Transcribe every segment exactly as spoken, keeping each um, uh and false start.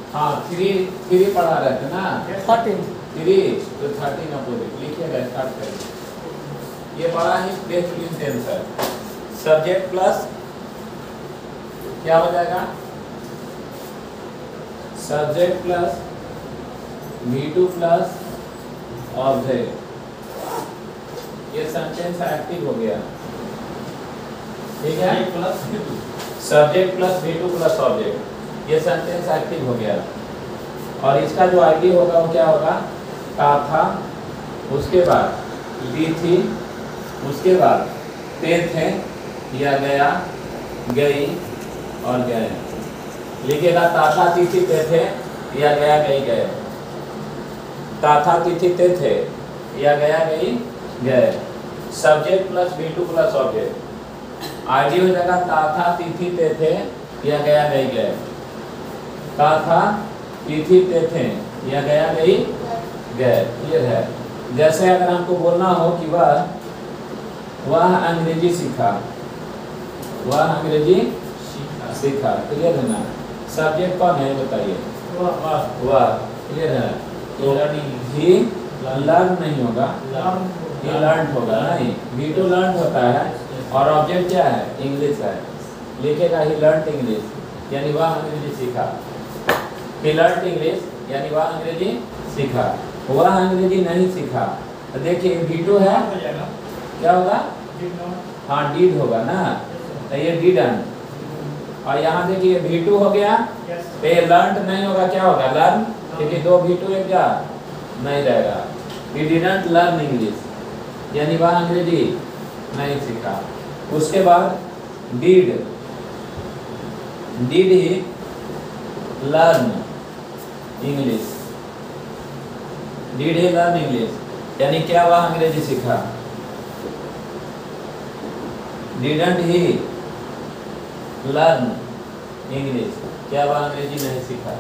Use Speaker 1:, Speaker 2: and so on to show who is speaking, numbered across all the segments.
Speaker 1: हाँ three three पढ़ा रहे थे ना,
Speaker 2: थर्टीन
Speaker 1: थ्री तो थर्टीन अपोजिट लिखिएगा, स्टार्ट करिए। ये बड़ा ही बेहतरीन टेंस है। सब्जेक्ट प्लस क्या हो जाएगा, subject plus V two plus object, ये सेंटेंस एक्टिव हो गया, ठीक है।
Speaker 3: Plus V two,
Speaker 1: subject plus V two plus object, ये सेंटेंस एक्टिव हो गया। और इसका जो आईडी होगा वो क्या होगा, था था, उसके बाद दी थी, उसके बाद थे थे, या गया गई और गए। लिखिएगा था था तिथि थे थे, या गया गई गए। था था तिथि थे थे, या गया गई गए। Subject plus V two plus object, आईडी हो जाएगा था था तिथि थे थे, या गया गई गए। था था तिथि थे थे, या गया गई गए। क्लियर है। जैसे अगर हमको बोलना हो कि वह वह अंग्रेजी सीखा, वह अंग्रेजी सीखा, क्लियर है ना। सब्जेक्ट कौन है बताइए, वह, क्लियर है। तो ही लर्न नहीं होगा, ये लर्न होगा नहीं, वी टू लर्न होता है। और ऑब्जेक्ट क्या है, इंग्लिश है। लिखेगा ही लर्न इंग्लिश, यानी वह अंग्रेजी सीखा। ही लर्न इंग्लिश, यानी वह अंग्रेजी सीखा। वह अंग्रेजी नहीं सीखा, तो देखिए वी टू है, क्या होगा, हाँ डीड होगा ना, तो ये डिडन। और यहाँ देखिए वी टू हो गया, तो ये लर्न नहीं होगा, क्या होगा, लर्न, क्योंकि दो वी टू एक क्या नहीं रहेगा। He didn't learn English, यानी वह अंग्रेजी नहीं सीखा। उसके बाद did, did he learn English, did he learn English, यानी क्या वह अंग्रेजी सीखा। Didn't he learn English, क्या वह अंग्रेजी नहीं सीखा।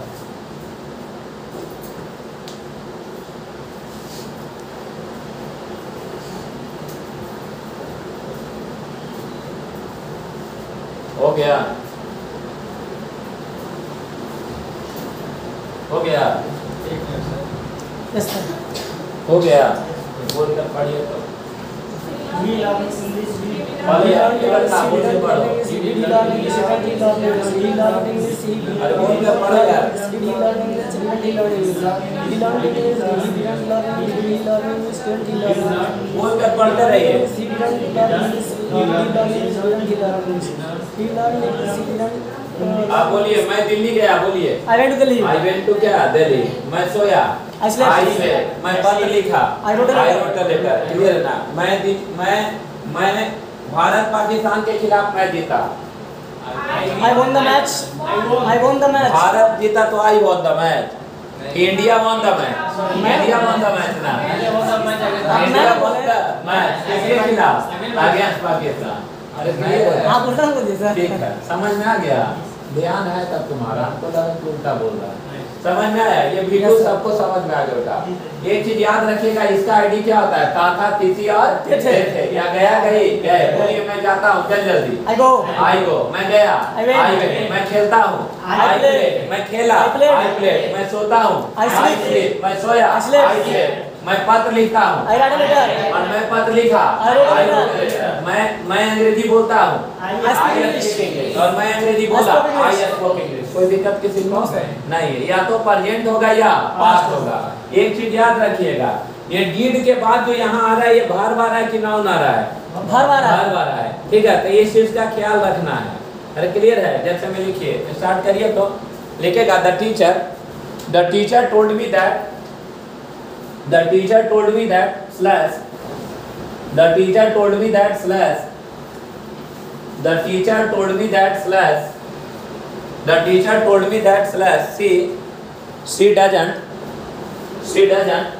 Speaker 1: हो गया, हो गया,
Speaker 2: यस सर,
Speaker 1: हो गया। बोल कर पढ़िए तो
Speaker 2: we learn English, we
Speaker 1: पढ़िए,
Speaker 2: learn
Speaker 1: केवल
Speaker 2: English,
Speaker 1: काबू
Speaker 2: we
Speaker 1: से
Speaker 2: learn
Speaker 1: पढ़ो।
Speaker 2: English, we learn English, we learn English, we learn English,
Speaker 1: अरे बोल कर पढ़ो यार।
Speaker 2: we learn English, we learn English, we learn English, we learn English, we learn English, we learn English,
Speaker 1: बोल कर पढ़ते रहिए।
Speaker 2: we learn English, we learn English, we learn English, we learn English, we learn
Speaker 1: आप बोलिए, मैं दिल्ली गया, बोलिए।
Speaker 2: I went to Delhi.
Speaker 1: I went to क्या, दिल्ली। मैं सोया,
Speaker 2: I slept.
Speaker 1: I में, मैं पत्र लिखा,
Speaker 2: I wrote a
Speaker 1: I
Speaker 2: letter.
Speaker 1: wrote a letter, clear है ना। मैं दि- मैं मैं भारत पाकिस्तान के खिलाफ मैच जीता।
Speaker 2: I won the match. I won the match.
Speaker 1: Bharat जीता तो I won the match, India won the match, India won the match ना, इंडिया won the match किसके खिलाफ, अगेंस्ट पाकिस्तान। अरे क्लियर है,
Speaker 2: आप उल्टा बोलिए सर।
Speaker 1: ठीक है, समझ में आ गया। ध्यान है तब तुम्हारा, हमको लगा कि उल्टा बोल रहा है। समझ में आया, ये वीडियो
Speaker 2: Yes, sir.
Speaker 1: सबको समझ में आ जाएगा। एक चीज याद रखिएगा, इसका आईडी क्या होता है, था था तिथि और थे थे, या गया गई गए। बोलिए मैं जाता हूँ, चल जल्दी।
Speaker 2: I go.
Speaker 1: आई गो, मैं गया,
Speaker 2: I went.
Speaker 1: आई went, मैं खेलता हूँ,
Speaker 2: I
Speaker 1: आई
Speaker 2: played.
Speaker 1: प्लेड, मैं खेला,
Speaker 2: I played.
Speaker 1: आई प्लेड, मैं सोता हूँ,
Speaker 2: I
Speaker 1: आई
Speaker 2: sleep.
Speaker 1: स्लीप, मैं सोया,
Speaker 2: I slept.
Speaker 1: आई स्लीप, मैं पत्र लिखता हूँ,
Speaker 2: I write a letter.
Speaker 1: और मैं पत्र लिखा,
Speaker 2: I wrote a
Speaker 1: I
Speaker 2: letter.
Speaker 1: wrote a letter. मैं मैं अंग्रेजी बोलता हूँ,
Speaker 2: I speak
Speaker 1: I
Speaker 2: English.
Speaker 1: speak English, और मैं अंग्रेजी
Speaker 2: I
Speaker 1: बोला,
Speaker 2: spoke English.
Speaker 1: I spoke English। कोई दिक्कत किसी को नहीं है, या तो प्रेजेंट होगा या पास्ट होगा। एक चीज याद रखिएगा, ये डीड के बाद जो यहाँ आ रहा है, ये भार बार है कि नाउन आ रहा है,
Speaker 2: भार बार है।
Speaker 1: भार बार है, ठीक है। तो ये चीज का ख्याल रखना है। अरे क्लियर है, जैसे में लिखिए, स्टार्ट करिए तो लिखेगा the teacher, the teacher told me that, the teacher told me that slash, the teacher told me that slash, the teacher told me that slash, the teacher told me that slash she, she doesn't, she doesn't,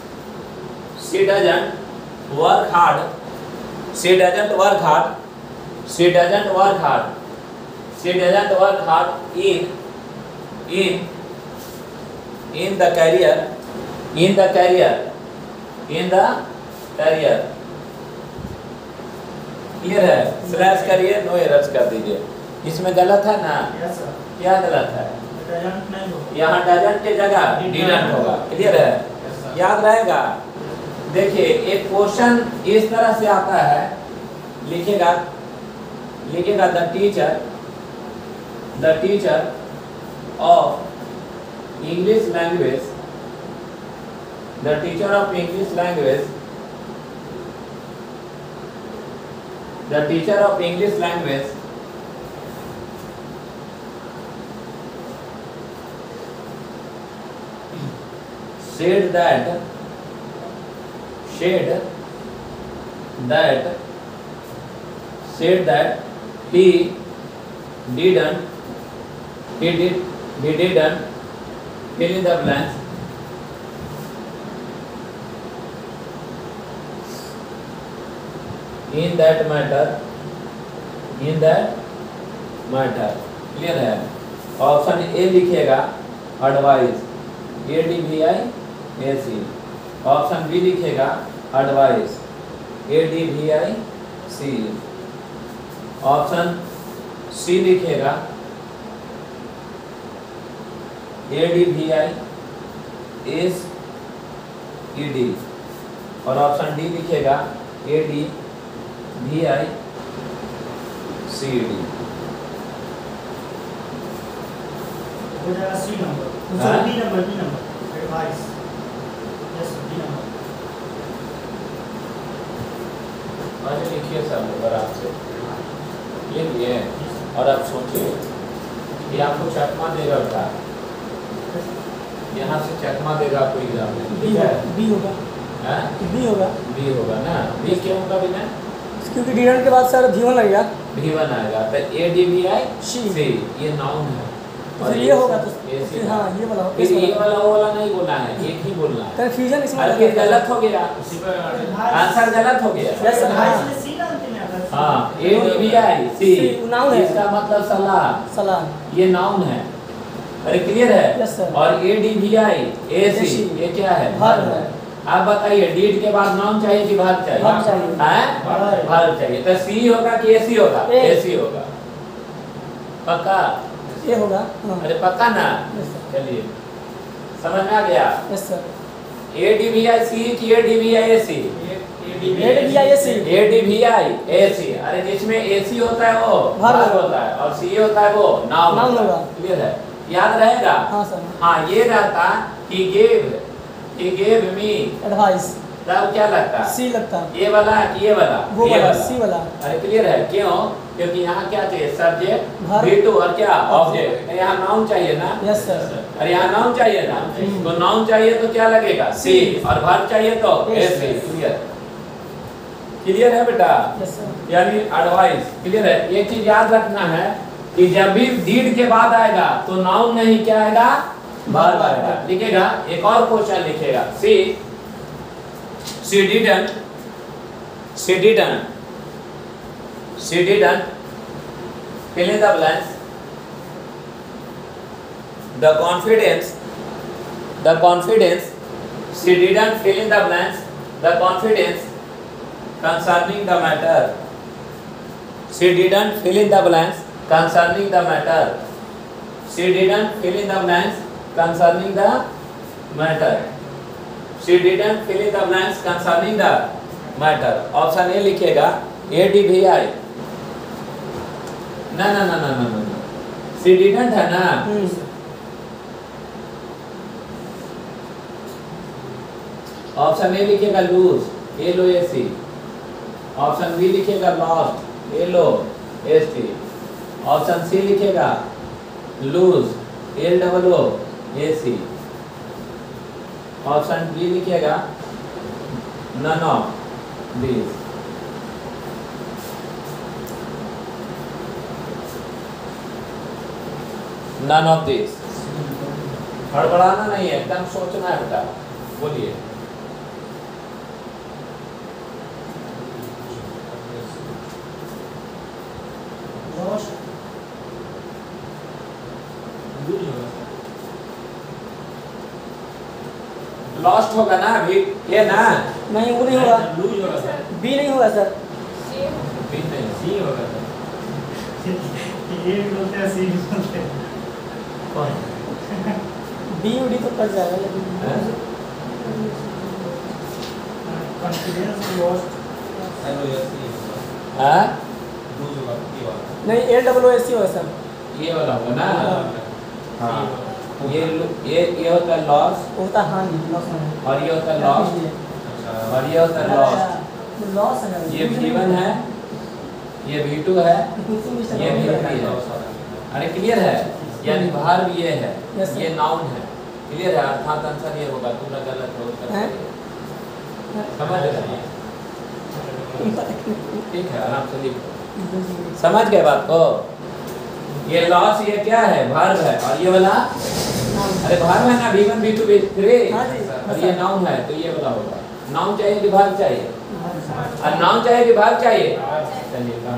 Speaker 1: she doesn't work hard, she doesn't work hard, she doesn't work hard, she doesn't work hard in in in the career, in the career, in the career. Clear है, slash करिए, no errors कर दीजिए। इसमें गलत है ना,
Speaker 3: yes sir,
Speaker 1: क्या गलत है,
Speaker 3: डजंट नहीं होगा।
Speaker 1: यहाँ डजंट के जगह डिडंट होगा। क्लियर है? याद रहेगा। देखिए एक क्वेश्चन इस तरह से आता है, लिखेगा लिखेगा the teacher the teacher of English language the teacher of English language the teacher of English language said that said that said that he didn't he did he didn't fill in the blanks in that matter in that matter। Clear है? Option A लिखेगा advice, A D B I A C. Option B लिखेगा advice, A D B I C. Option C लिखेगा A D B I S E D. और option D लिखेगा A D B I C D.
Speaker 3: हो जाएगा C number,
Speaker 1: हाँ?
Speaker 3: D number, D number advice. Yes D number.
Speaker 1: आज लिखिए सब लोग आराम से लिख लिए। और अब सोचिए कि आपको चकमा देगा बेटा, यहाँ से चकमा देगा आपको एग्जाम में।
Speaker 2: बी
Speaker 1: ठीक है?
Speaker 2: बी होगा,
Speaker 1: हाँ?
Speaker 2: बी होगा,
Speaker 1: बी होगा ना? बी क्यों होगा बिना?
Speaker 2: क्योंकि डिडंट के बाद सर भी वन लगेगा।
Speaker 1: भी वन आएगा तो ए डी बी आई
Speaker 2: सी।
Speaker 1: सी ये नाउन है।
Speaker 2: तो फिर ये होगा तो
Speaker 1: ये सी
Speaker 2: फिर हाँ ये वाला
Speaker 1: फिर ये वाला वो वाला नहीं बोलना है, एक ही बोलना है।
Speaker 2: कंफ्यूजन इसमें
Speaker 1: अरे फिर गलत हो गया, आंसर गलत हो गया।
Speaker 2: यस सर, हाँ।
Speaker 3: एडवाइस में सी डालते हैं अगर।
Speaker 1: हाँ A D B I C
Speaker 2: C, noun है।
Speaker 1: इसका मतलब सलाह,
Speaker 2: सलाह।
Speaker 1: ये नाउन है। अरे क्लियर है?
Speaker 2: Yes sir.
Speaker 1: और A D B I A सी ये क्या है?
Speaker 2: वर्ब है।
Speaker 1: आप बताइए डीड के बाद नाउन चाहिए कि वर्ब चाहिए?
Speaker 2: वर्ब चाहिए।
Speaker 1: हैं? वर्ब चाहिए। तो सी होगा कि एसी होगा?
Speaker 2: ए।
Speaker 1: एसी होगा। पक्का?
Speaker 2: ये होगा। हाँ।
Speaker 1: अरे पक्का ना?
Speaker 2: यस सर,
Speaker 1: चलिए समझ में आ गया।
Speaker 2: Yes sir.
Speaker 1: A D B I C की A D B I A C
Speaker 2: A D B I A C.
Speaker 1: A D B I A C. अरे जिसमें एसी होता है वो
Speaker 2: वर्ब
Speaker 1: वर्ब होता है और सी होता है वो नाउन
Speaker 2: नाउन
Speaker 1: होता है।
Speaker 2: होगा।
Speaker 1: क्लियर है? याद रहेगा?
Speaker 2: हाँ सर।
Speaker 1: हाँ ये रहता he gave he gave me
Speaker 2: advice
Speaker 1: तब क्या लगता?
Speaker 2: सी लगता,
Speaker 1: ये वाला कि ये वाला?
Speaker 2: वो
Speaker 1: ये
Speaker 2: वाला सी वाला।
Speaker 1: अरे क्लियर है? क्यों? क्योंकि यहाँ क्या चाहिए? Subject
Speaker 2: verb.
Speaker 1: भी टू और क्या ऑब्जेक्ट। यहाँ नाउन चाहिए ना?
Speaker 2: Yes sir.
Speaker 1: अरे यहाँ नाउन चाहिए ना?
Speaker 2: हम्म।
Speaker 1: तो नाउन चाहिए तो क्या लगेगा? सी। और वर्ब चाहिए तो
Speaker 2: Yes,
Speaker 1: yes.
Speaker 2: yes.
Speaker 1: Clear? Clear है बेटा?
Speaker 2: Yes sir.
Speaker 1: यानी एडवाइस। क्लियर है? एक चीज याद रखना है कि जब भी डीड के बाद आएगा तो नाउन नहीं क्या आएगा? वर्ब आएगा। लिखेगा एक और क्वेश्चन लिखेगा she she didn't she didn't she didn't fill in the blanks the confidence the confidence she didn't fill in the blanks the confidence concerning the matter she didn't fill in the blanks concerning the matter she didn't fill in the blanks concerning the matter she didn't fill in the blanks concerning the matter option A लिखेगा A D we आई। ना ना ना ना ना ना सी didn't है ना? Option A लिखेगा lose, A L O A C. Option B लिखेगा lost, A L O S T. Option C लिखेगा lose, L double O A C. Option D लिखेगा none of this. None of this. हड़बड़ाना नहीं है, एकदम सोचना है बेटा। बोलिए। लॉस्ट होगा ना अभी? ये ना
Speaker 2: नहीं वो नहीं होगा,
Speaker 3: लूज होगा सर।
Speaker 2: बी नहीं होगा सर।
Speaker 1: बी नहीं
Speaker 3: सी होगा सर। ए भी बोलते हैं सी भी बोलते हैं।
Speaker 1: कौन?
Speaker 2: डी डी तो कट जाएगा लेकिन
Speaker 1: हैं?
Speaker 3: Confidence lost.
Speaker 1: हाँ?
Speaker 2: नहीं ए डब्ल्यू एस सी होगा सर।
Speaker 1: ये वाला होगा ना। हाँ ये ये ये होता है लॉस
Speaker 2: होता हानि लॉस है
Speaker 1: और ये होता है लॉस और ये होता है लॉस।
Speaker 2: लॉस है
Speaker 1: ये वी वन है, ये वी टू है, ये वी थ्री है। अरे क्लियर है? यानी भार भी ये है,
Speaker 2: Yes, sir.
Speaker 1: ये नाउन है। क्लियर है? अर्थात आंसर ये होगा, तुमने गलत हो
Speaker 2: हैं?
Speaker 1: समझ रहे? ठीक है, आराम से लिखो। समझ गए बात को? ये लॉस ये क्या है? भार है। और ये वाला अरे भार है ना, V one V two V three
Speaker 2: हाँ जी।
Speaker 1: और ये नाउन है, तो ये वाला होगा। नाउन चाहिए कि भार चाहिए? और नाउन चाहिए कि भार चाहिए? चलिए काम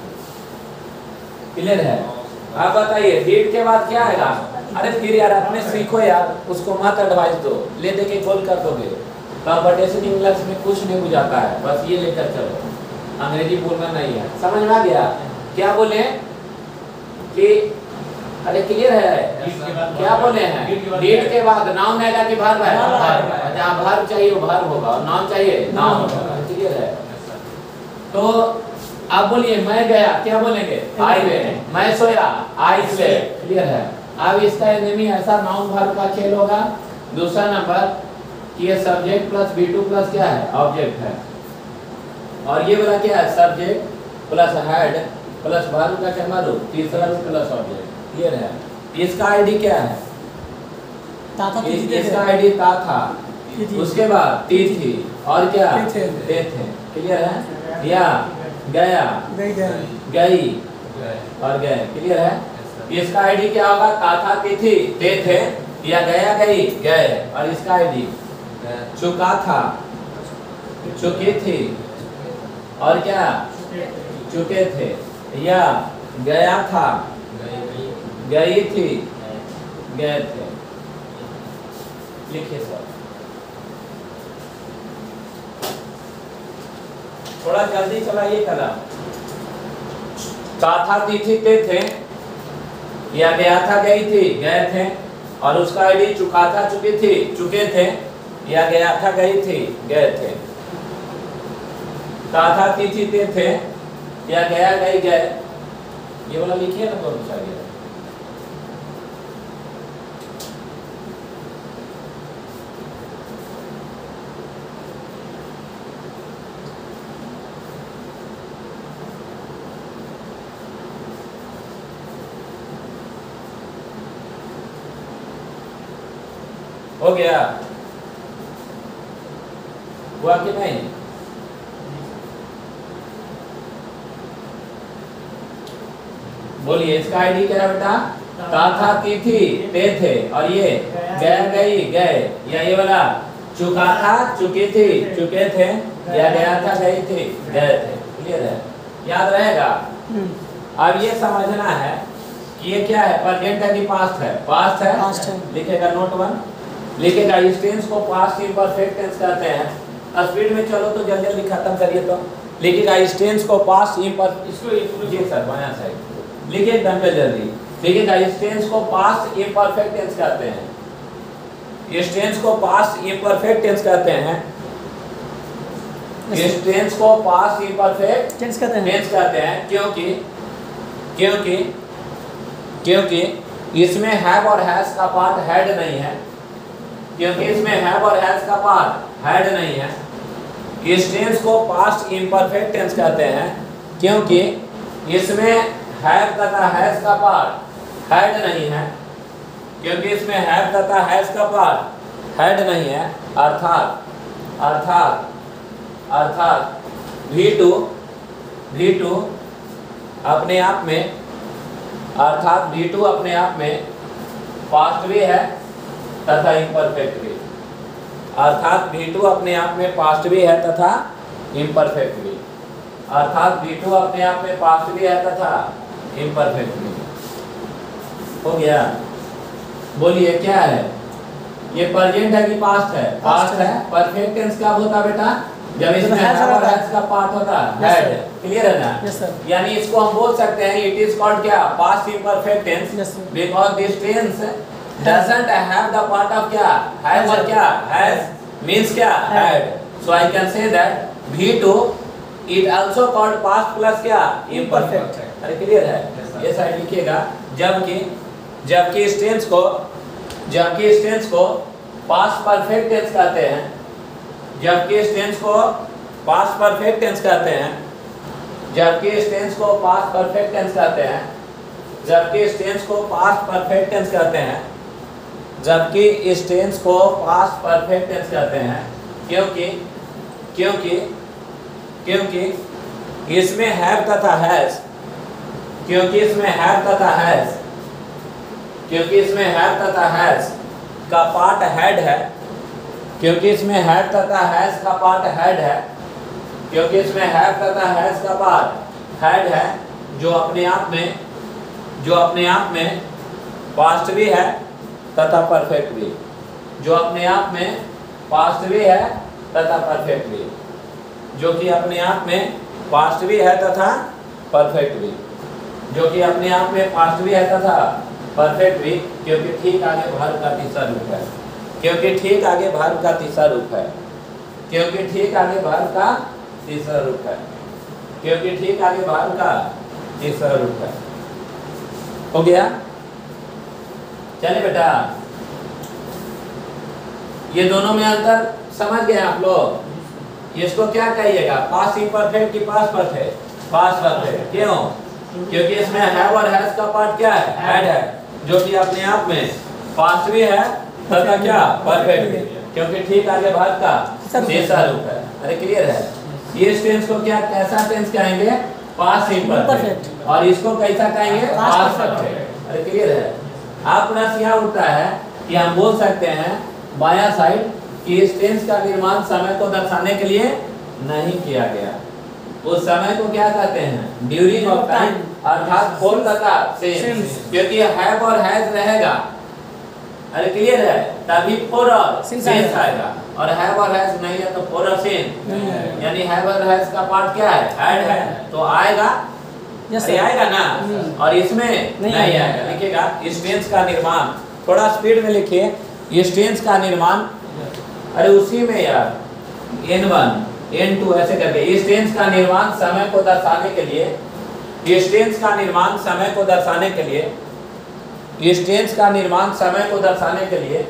Speaker 1: क्लियर है? आप बताइए डीड के बाद क्या आएगा? अरे फिर यार अपने सीखो यार, उसको मत एडवाइस दो, ले दे के कॉल कर दोगे। कंपटीशन इंग्लिश में कुछ नहीं बुझाता है, बस ये लेकर चलो, अंग्रेजी बोलना नहीं है। समझ में आ गया? क्या बोले कि अरे क्लियर है? क्या बोले हैं? डीड के बाद नाउन आएगा कि भार आएगा? जहाँ भार चाहिए वो भार होगा, और नाउन चाहिए नाउन होगा। क्लियर है? तो आप बोलिए मैं गया, क्या बोलेंगे? आई वे। मैं सोया, आई स्लेप्ट। क्लियर है? अब इसका एनिमी ऐसा नाउन वर्ब का खेल होगा। दूसरा नंबर कि ये subject plus B two plus क्या है? ऑब्जेक्ट है। और ये वाला क्या है? Subject plus had plus verb का क्या मालूम? तीसरा रूप प्लस ऑब्जेक्ट। क्लियर है? इसका आईडी क्या है?
Speaker 2: ताता
Speaker 1: इस, इसका आईडी ता था, उसके बाद ती थी और क्या?
Speaker 2: थे
Speaker 1: थे थे। क्लियर है? या गया,
Speaker 2: गई गई
Speaker 1: गई और गए। क्लियर है? इसका आईडी क्या होगा? ता था, ती थी, थे थे, या गया गई गए। और इसका आईडी चुका था, चुकी थी और क्या? चुके थे। या गया था, गई थी, गए थे। लिखिए सर, थोड़ा जल्दी चलाइए कलम। ता था, ती थी, ते थे, या गया था, गई थी, गए थे। और उसका आईडी चुका था, चुकी थी, चुके थे, या गया था, गई थी, गए थे। ता था, ती थी, ते थे, या गया गई गए। ये वाला लिखिए ना दोनों चाहिए। हो गया? हुआ कि नहीं? बोलिए इसका आईडी क्या है बेटा? ता था, ती थी, ते थे और ये गया गई गए। या ये वाला चुका था, चुकी थी, चुके थे, या गया था, गई थी, गए थे। क्लियर है? याद रहेगा? अब ये समझना है कि ये क्या है? प्रेजेंट है कि पास्ट है? पास्ट है।
Speaker 2: पास्ट है।
Speaker 1: लिखेगा नोट वन, लिखेगा इस टेंस को पास्ट इम्परफेक्ट टेंस कहते हैं। स्पीड में चलो तो जल्दी जल्दी खत्म करिए। तो लिखेगा इस टेंस को पास्ट इम्पर इसको जी सर बायां साइड लिखिए एकदम जल्दी। लिखेगा इस टेंस को पास्ट इम्परफेक्ट टेंस कहते हैं। इस टेंस को पास्ट इम्परफेक्ट टेंस कहते हैं। इस टेंस को पास्ट इम्परफेक्ट
Speaker 2: टेंस कहते हैं
Speaker 1: टेंस कहते हैं क्योंकि क्योंकि क्योंकि इसमें हैव और हैज का पार्ट हैड नहीं है। क्योंकि इसमें हैव और हैज का पार्ट हैड नहीं है, इस टेंस को पास्ट इम्परफेक्ट टेंस कहते हैं। क्योंकि इसमें हैव तथा हैज का पार्ट हैड नहीं है। क्योंकि इसमें हैव तथा हैज का पार्ट हैड नहीं है। अर्थात अर्थात अर्थात वी टू वी टू अपने आप में अर्थात वी टू अपने आप में पास्ट भी है तथा इम्परफेक्ट भी। अर्थात वी टू अपने आप में पास्ट भी है तथा इम्परफेक्ट भी। अर्थात वी टू अपने आप में पास्ट भी है तथा इम्परफेक्ट भी। हो गया? बोलिए क्या है ये? प्रेजेंट है कि पास्ट है? पास्ट है। परफेक्ट टेंस कब होता बेटा? जब इसमें हैव और हैज का पार्ट होता है हैड। क्लियर है ना?
Speaker 2: Yes sir.
Speaker 1: यानी इसको हम बोल सकते हैं इट इज कॉल्ड क्या? Past imperfect tense
Speaker 2: Yes, sir.
Speaker 1: Because this tense doesn't have the part of क्या have और क्या has means क्या had, so I can say that V two it also called past plus क्या imperfect। अरे clear है, ये side लिखिएगा। जबकि जबकि इस टेंस को जबकि इस टेंस को पास्ट परफेक्ट टेंस कहते हैं, जबकि इस टेंस को पास्ट परफेक्ट टेंस कहते हैं, जबकि इस टेंस को पास्ट परफेक्ट टेंस कहते हैं, जबकि इस टेंस को पास्ट परफेक्ट टेंस कहते हैं, जबकि इस टेंस को पास्ट परफेक्ट टेंस कहते हैं, क्योंकि क्योंकि क्योंकि इसमें हैव तथा हैज क्योंकि इसमें हैव तथा हैज क्योंकि इसमें हैव तथा हैज का पार्ट हेड है क्योंकि इसमें हैव तथा हैज का पार्ट हेड है क्योंकि इसमें हैव तथा हैज का पार्ट हेड है, जो अपने आप में जो अपने आप में पास्ट भी है तथा परफेक्ट भी, जो अपने आप में पास्ट भी है तथा परफेक्ट भी, जो कि अपने आप में पास्ट भी है तथा परफेक्ट भी, जो कि अपने आप में पास्ट भी है तथा परफेक्ट भी, क्योंकि ठीक आगे वर्ब का तीसरा रूप है क्योंकि ठीक आगे वर्ब का तीसरा रूप है क्योंकि ठीक आगे वर्ब का तीसरा रूप है क्योंकि ठीक आगे वर्ब का तीसरा रूप है। हो गया? चलिए बेटा, ये दोनों में अंतर समझ गए आप लोग? इसको क्या कहिएगा, पास्ट इम्परफेक्ट की पास्ट परफेक्ट? Past perfect. क्यों? क्योंकि इसमें हैव और हैज का पार्ट क्या है, हैड है, जो कि अपने आप में पास्ट भी है तथा क्या परफेक्ट भी, क्योंकि ठीक आगे वर्ब का तीसरा रूप है। अरे क्लियर है? ये टेंस को क्या कैसा टेंस कहेंगे, पास्ट इम्परफेक्ट, और इसको कैसा कहेंगे, पास्ट परफेक्ट। अरे क्लियर है? आप प्रश्न यहाँ उठता है कि हम बोल सकते हैं बायां साइड कि इस टेंस का निर्माण समय को दर्शाने के लिए नहीं किया गया, उस समय को क्या कहते हैं, ड्यूरिंग ऑफ टाइम, अर्थात फोर तथा सिंस, क्योंकि हैव और हैज रहेगा। अरे क्लियर है? तभी फोर और सिंस आएगा, और हैव और हैज नहीं है तो फोर और सिंस, यानी हैव और हैज का पार्ट क्या है, हैड है, तो आएगा अरे आएगा ना, और इसमें नहीं आएगा। लिखिएगा इस टेंस का निर्माण, थोड़ा स्पीड में लिखिए, इस टेंस का निर्माण, अरे उसी में यार एन वन एन टू ऐसे करके, इस टेंस का निर्माण समय को दर्शाने के लिए, इस टेंस का निर्माण समय को दर्शाने के लिए, इस टेंस का निर्माण समय को दर्शाने के लिए,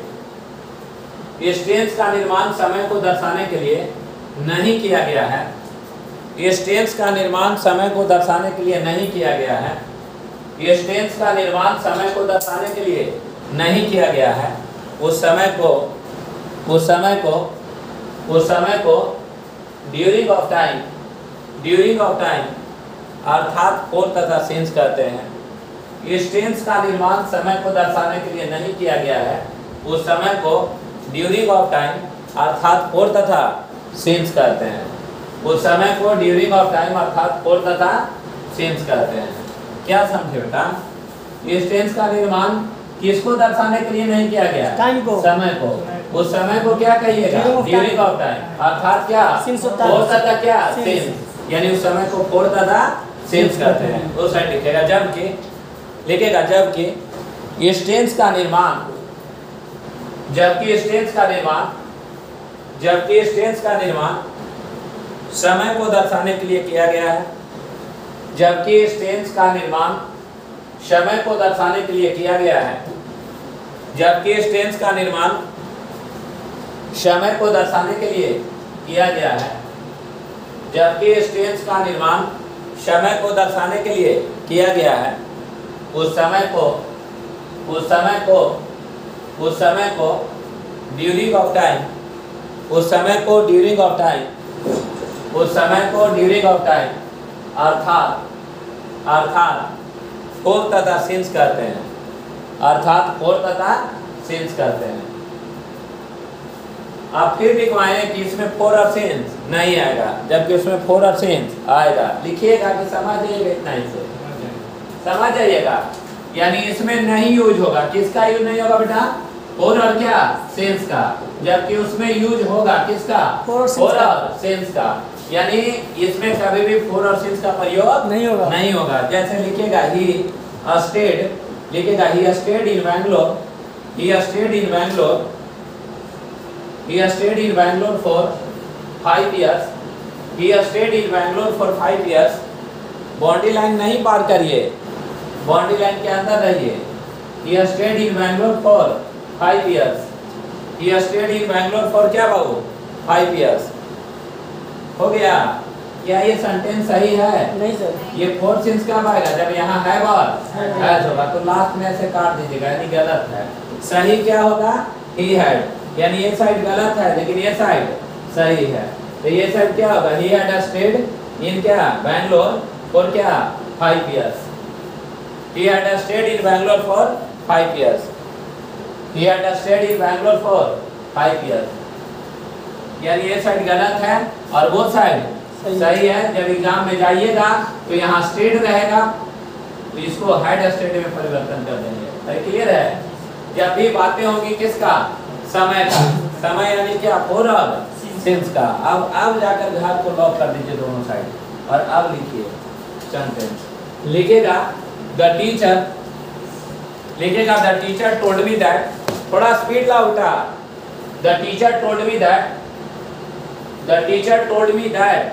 Speaker 1: इस टेंस का निर्माण समय को दर्शाने के लिए नहीं किया गया है, इस टेंस का निर्माण समय को दर्शाने के लिए नहीं किया गया है, इस टेंस का निर्माण समय को दर्शाने के लिए नहीं किया गया है, उस समय को उस समय को उस समय को during of time during of time अर्थात फोर तथा सिंस कहते हैं। इस टेंस का निर्माण समय को दर्शाने के लिए नहीं किया गया है, उस समय को ड्यूरिंग ऑफ टाइम अर्थात फोर तथा सिंस कहते हैं, उस समय को ड्यूरिंग ऑफ टाइम अर्थात फोर तथा सिंस कहते हैं। क्या समझे बेटा? इस टेंस का निर्माण किसको दर्शाने के लिए नहीं किया गया,
Speaker 2: टाइम को,
Speaker 1: समय को, उस समय को क्या कहिएगा, ड्यूरिंग ऑफ टाइम अर्थात क्या, फोर तथा क्या सिंस, यानी उस समय को फोर तथा सिंस कहते हैं। उस साइड लिखेगा, जबकि लिखेगा जबकि इस टेंस का निर्माण जबकि इस टेंस का निर्माण जबकि इस टेंस का निर्माण समय को दर्शाने के लिए किया गया है, जबकि इस टेंस का निर्माण समय को दर्शाने के लिए किया गया है, जबकि इस टेंस का निर्माण समय को दर्शाने के लिए किया गया है, जबकि इस टेंस का निर्माण समय को दर्शाने के लिए किया गया है, उस समय को उस समय को उस समय को ड्यूरिंग ऑफ टाइम उस समय को ड्यूरिंग ऑफ टाइम उस समय को ड्यूरिंग ऑफ टाइम अर्थात अर्थात फोर तथा सिंस कहते हैं, अर्थात फोर तथा सिंस कहते हैं। आप फिर लिखवाएं कि इसमें फोर और सिंस नहीं आएगा, जबकि उसमें फोर और सिंस आएगा। लिखिएगा कि समझ जाइएगा, इतना ही से समझ जाइएगा, यानी इसमें नहीं यूज होगा। किसका यूज नहीं होगा बेटा? फोर और क्या सिंस का, जबकि उसमें यूज होगा किसका? फोर और सिंस का, यानी इसमें कभी भी फोर और सिंस का प्रयोग नहीं होगा नहीं होगा। जैसे लिखेगा ही स्टेड लिखेगा ही stayed in Bangalore he stayed in Bangalore, he stayed in Bangalore for five years, he stayed in Bangalore for five years. Boundary line नहीं पार करिए, बाउंड्री लाइन के अंदर रहिए। he stayed in Bangalore for five years, he stayed in Bangalore for क्या बाबू five years। हो गया? क्या ये सेंटेंस सही है?
Speaker 2: नहीं सर।
Speaker 1: ये फोर्थ सेंस कब आएगा? जब यहाँ है और हैज होगा, तो लास्ट में ऐसे काट दीजिएगा, यानी गलत है। सही क्या होगा? he had, यानी ये साइड गलत है लेकिन ये साइड सही है। तो ये साइड क्या होगा? he had stayed in क्या बैंगलोर for क्या five years, he had stayed in Bangalore for five years, he had stayed in Bangalore for five years। यानी ये साइड गलत है और वो साइड सही है। जब एग्जाम में जाइएगा तो यहाँ स्टेट रहेगा, तो इसको हेड स्टेट में परिवर्तन कर देंगे। क्लियर है? जब भी बातें होंगी किसका? समय का। समय यानी क्या? फोरल सेंस का। अब अब जाकर घर को लॉक कर दीजिए दोनों साइड और अब लिखिए सेंटेंस। लिखेगा द टीचर, लिखेगा the teacher told me that, थोड़ा स्पीड ला उठा। The teacher told me that, the teacher told me that,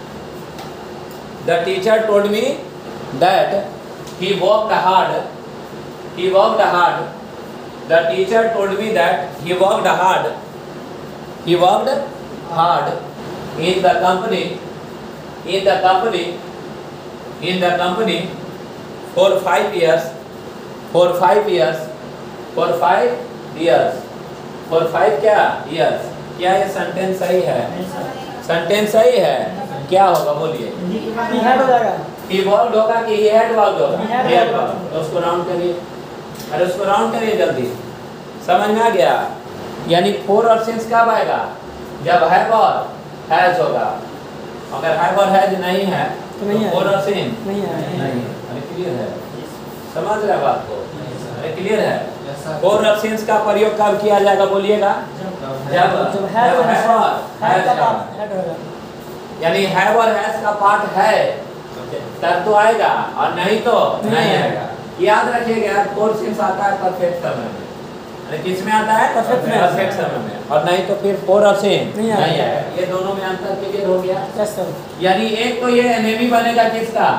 Speaker 1: the teacher told me that he worked hard, he worked hard, the teacher told me that he worked hard, he worked hard in the company, in the company, in the company for five years, for five years, for five years, for five क्या years। क्या ये sentence सही है? Sentence सही है। क्या होगा बोलिए?
Speaker 2: he had हो जाएगा।
Speaker 1: he worked होगा कि he had worked होगा?
Speaker 2: he had
Speaker 1: had worked। तो उसको राउंड करिए, अरे उसको राउंड करिए जल्दी। समझ में आ गया? यानी फोर और सिंस कब आएगा? जब हैव और हैज होगा। अगर हैव और हैज नहीं है तो फोर और सिंस
Speaker 2: नहीं है।
Speaker 1: नहीं। अरे क्लियर है? समझ रहे बात को? अरे क्लियर है? फोर और सिंस का प्रयोग कब किया जाएगा बोलिएगा? जब
Speaker 2: जब हैव और हैज का पार्ट हैड होगा,
Speaker 1: यानी हैव और हैज का पार्ट है तब तो आएगा और नहीं तो नहीं आएगा। याद रखिएगा फोर सिंस आता है परफेक्ट समय में। अरे किस में आता है?
Speaker 2: परफेक्ट में।
Speaker 1: परफेक्ट समय में। और नहीं तो फिर फोर और सिंस
Speaker 2: नहीं
Speaker 1: नहीं
Speaker 2: आएगा।
Speaker 1: आएगा। ये दोनों में अंतर क्लियर हो गया?
Speaker 2: Yes sir.
Speaker 1: यानी एक तो ये एनेमी बनेगा किसका?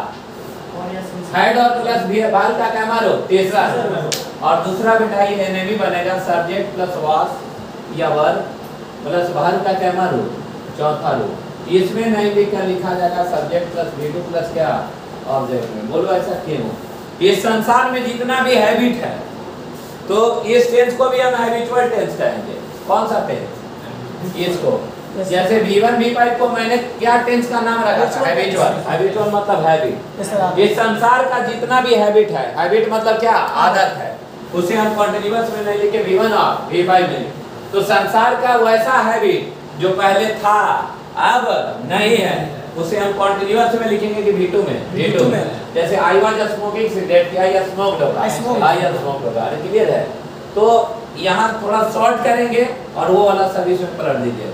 Speaker 1: हेड और प्लस भाल का क्या मारो? तीसरा। और दूसरा बेटा ये एनेमी बनेगा सब्जेक्ट प्लस वास या वर्ब प्लस भाल का क्या मारो? चौथा रो। इसमें नहीं लिखा लिखा जाएगा subject plus V two plus क्या ऑब्जेक्ट में। बोलो ऐसा क्यों? इस संसार में जितना भी हैबिट है तो इस टेंस को भी हम हैबिचुअल टेंस कहेंगे। कौन सा टेंस? इसको। जैसे वी वन वी फाइव को मैंने क्या टेंस का नाम रखा था? हैबिचुअल। हैबिचुअल मतलब हैबिट। इस संसार का जितना भी हैबिट है, हैबिट मतलब क्या? आदत है, उसे हम कंटीन्यूअस में नहीं लिखे वी वन और वी फाइव में। तो संसार का वैसा हैबिट जो पहले था अब नहीं है उसे हम कंटीन्यूअस में लिखेंगे कि वी टू में। वी टू में जैसे आई वाज स्मोकिंग सिगरेट, क्या या स्मोक्ड होगा? आई स्मोक्ड होगा। अरे क्लियर है? तो यहाँ थोड़ा शॉर्ट करेंगे और वो वाला सब इसमें पलट दीजिएगा।